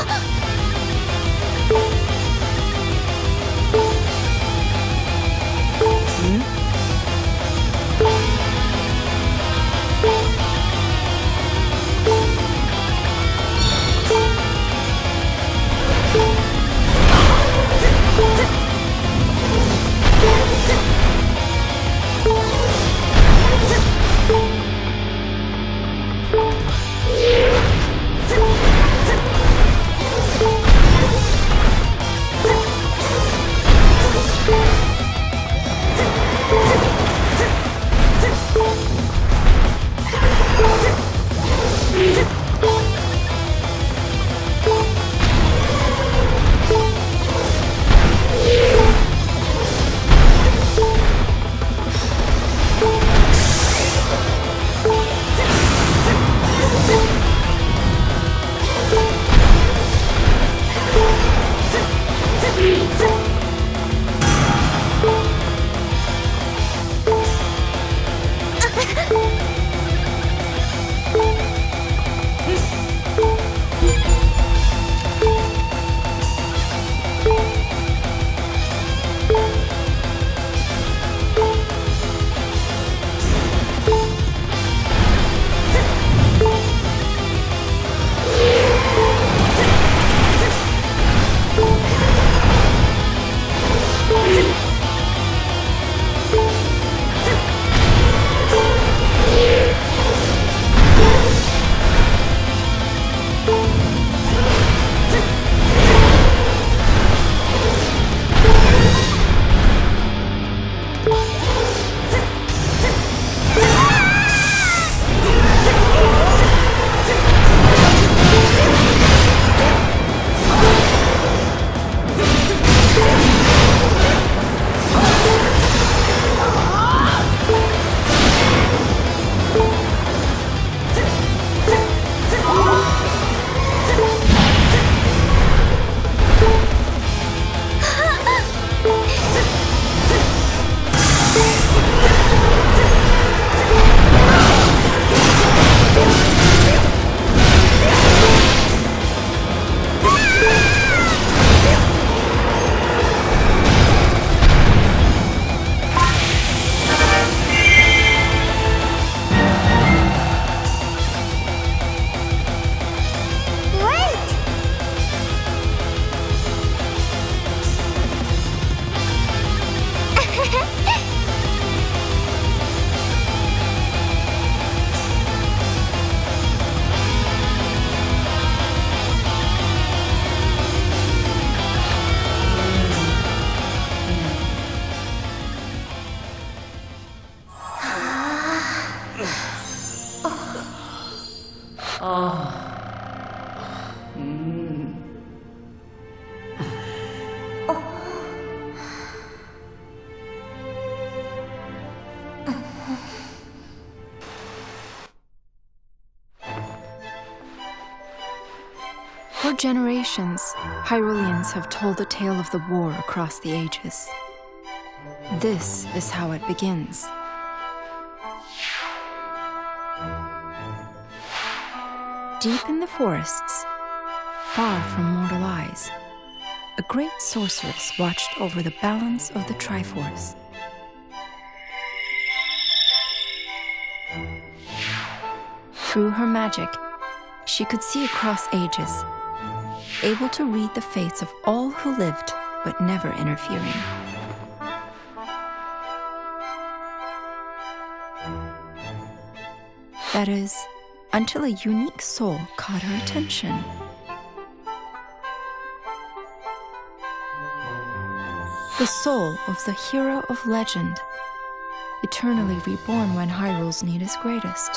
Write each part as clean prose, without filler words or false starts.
For generations, Hyruleans have told the tale of the war across the ages. This is how it begins. Deep in the forests, far from mortal eyes, a great sorceress watched over the balance of the Triforce. Through her magic, she could see across ages, able to read the fates of all who lived, but never interfering. That is, until a unique soul caught her attention. The soul of the hero of legend, eternally reborn when Hyrule's need is greatest.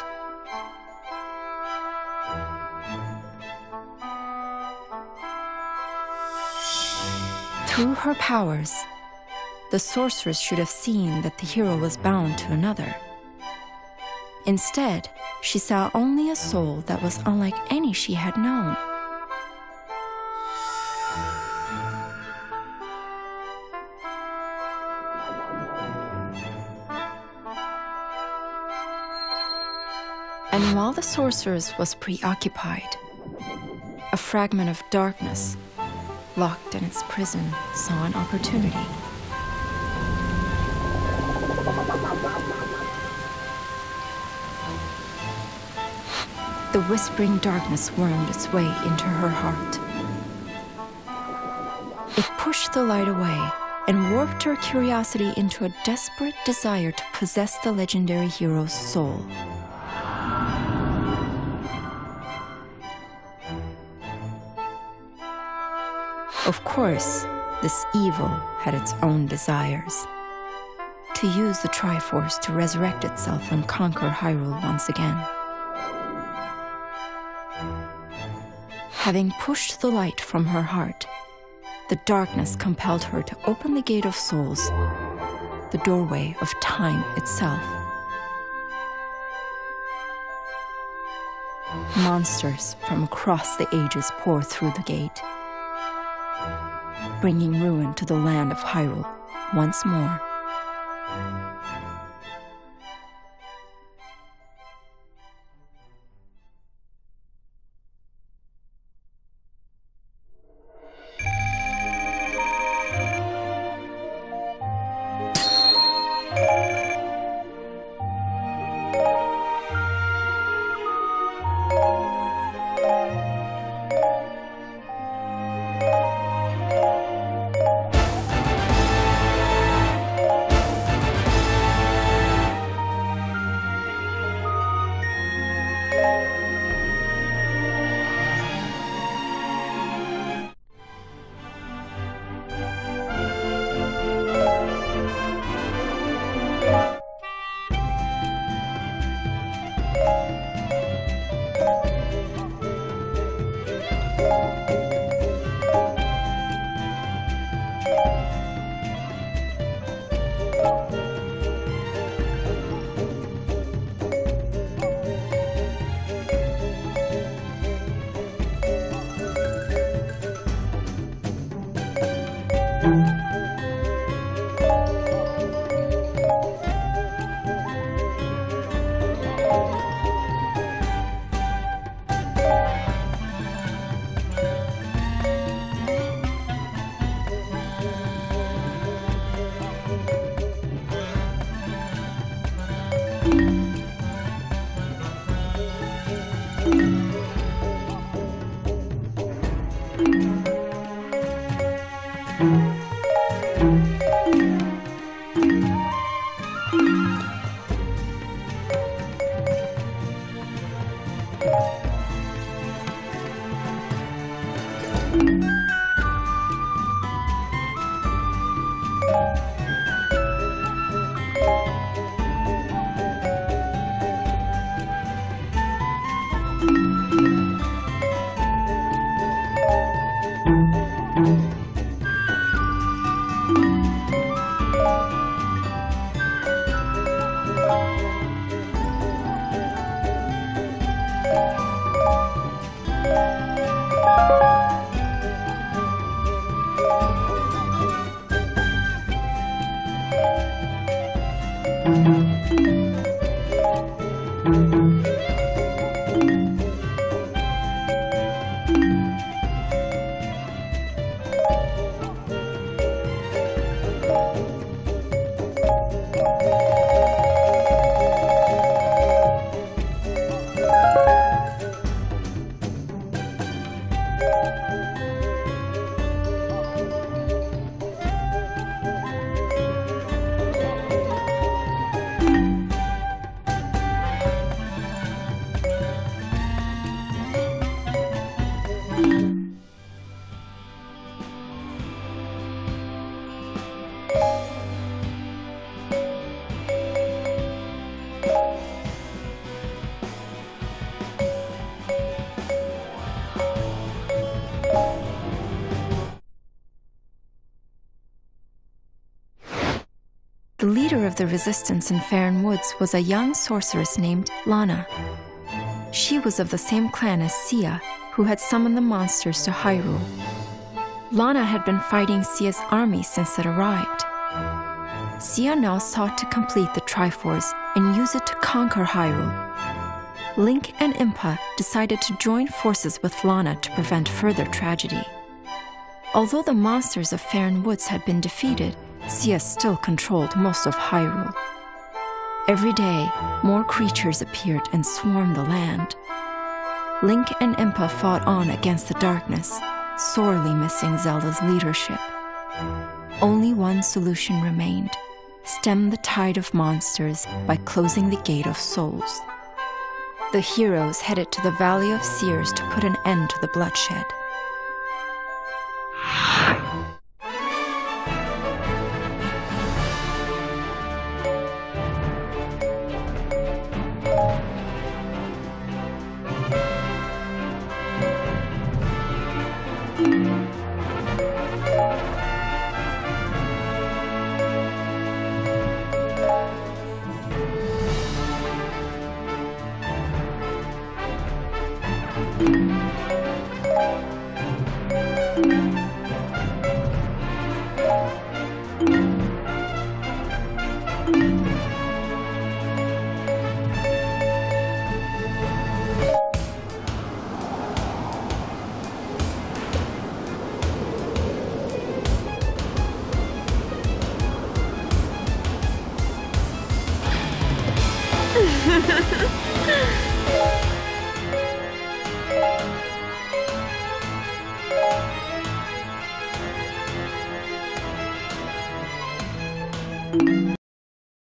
Through her powers, the sorceress should have seen that the hero was bound to another. Instead, she saw only a soul that was unlike any she had known. And while the sorceress was preoccupied, a fragment of darkness, locked in its prison, saw an opportunity. The whispering darkness wormed its way into her heart. It pushed the light away and warped her curiosity into a desperate desire to possess the legendary hero's soul. Of course, this evil had its own desires. To use the Triforce to resurrect itself and conquer Hyrule once again. Having pushed the light from her heart, the darkness compelled her to open the Gate of Souls, the doorway of time itself. Monsters from across the ages pour through the gate, bringing ruin to the land of Hyrule once more. The leader of the resistance in Faron Woods was a young sorceress named Lana. She was of the same clan as Sia, who had summoned the monsters to Hyrule. Lana had been fighting Sia's army since it arrived. Sia now sought to complete the Triforce and use it to conquer Hyrule. Link and Impa decided to join forces with Lana to prevent further tragedy. Although the monsters of Faron Woods had been defeated, Sia still controlled most of Hyrule. Every day, more creatures appeared and swarmed the land. Link and Impa fought on against the darkness, sorely missing Zelda's leadership. Only one solution remained: stem the tide of monsters by closing the Gate of Souls. The heroes headed to the Valley of Seers to put an end to the bloodshed.